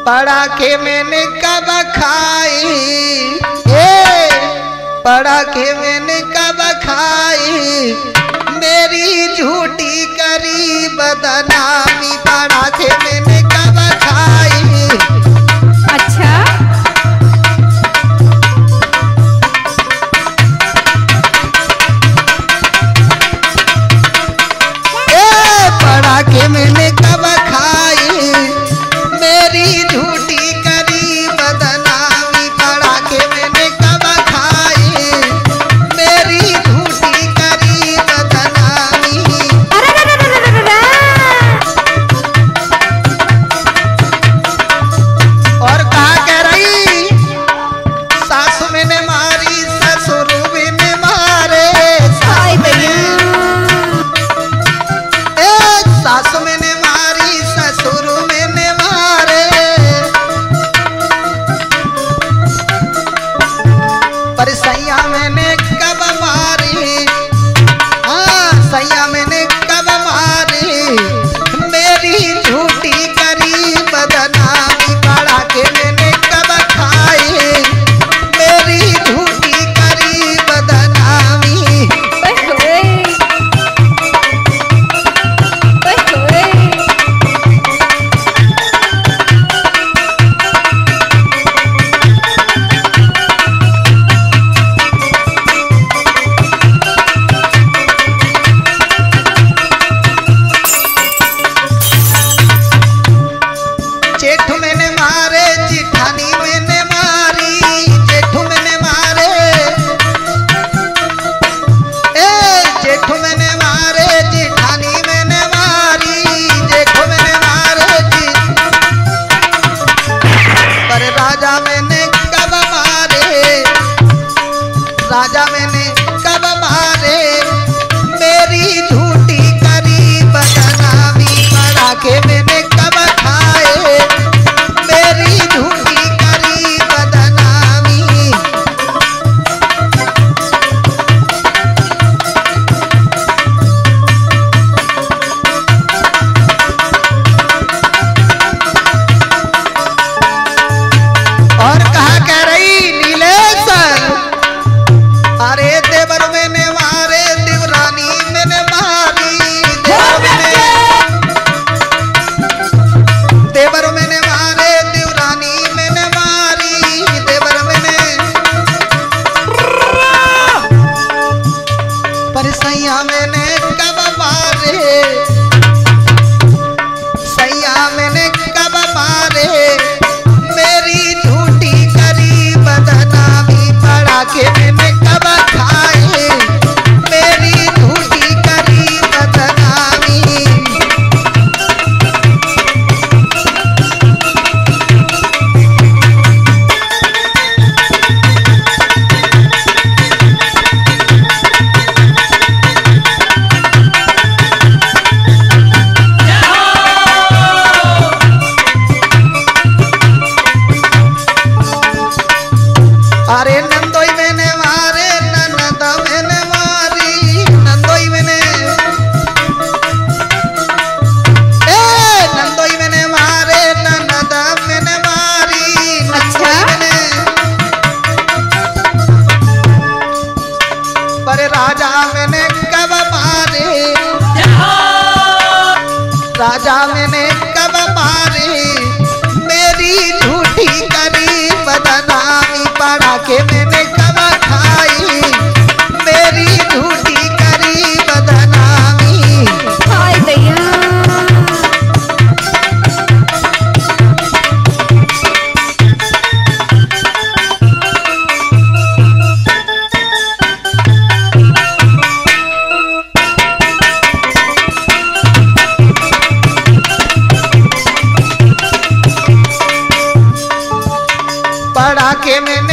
पड़ाके मैंने कब खाई, पड़ाके मैंने कब खाई, मेरी झूठी करी बदनामी, पड़ाके मैंने कब खाई। अच्छा पड़ाके मैंने कब खाई, मेरी झूठी करी बदनामी, पड़ाके मैंने कब खाई, मेरी झूठी करी बदनामी। और कहा कह रही, सासू मैंने मारी ससुर मैंने मारे, सासू मैंने मारी ससुर मैंने मारे, पर सैया मैंने कब मारी, हाँ सैया मैंने कब मारी, मेरी झूठी करी बदनामी, पड़ाके मैंने कब खाई, मेरी झूठी करी बदनामी। जेठू मैंने मारे जिठानी मैंने मारी, जेठू मैंने मारे, जेठू मैंने मारे जिठानी मैंने मारी, जेठू मैंने मारे पर राजा मैंने कब मारे, राजा मैंने कब मारे, मेरी झूठी करी बदनामी, पड़ाके मैंने कब खाए, मेरी झूठी करी बदनामी। और कहा कह रही नीलेश, अरे देवर मैंने मारे देवरानी मैंने मारी, देवर मैंने मारे देवरानी मैंने मारी, देवर मैंने, पर सैया मैंने कब मारे, सैया मैंने कब मारे, मेरी झूठी करी बदनामी, पड़ाके मैंने कब खाए, मेरी झूठी करी बदनामी। अरे नंदोई मैंने मारे ननद मैंने मारी, नंदोई मैंने, नंदोई मैंने मारे ननद मैंने मारी, अच्छा मैंने, पर राजा मैंने कब मारे, राजा मैंने कब मारे, मेरी झूठी करी बदनामी, पड़ाके मैंने कब खाई, मेरी झूठी करी बदनामी। हाय दैया पड़ाके मैंने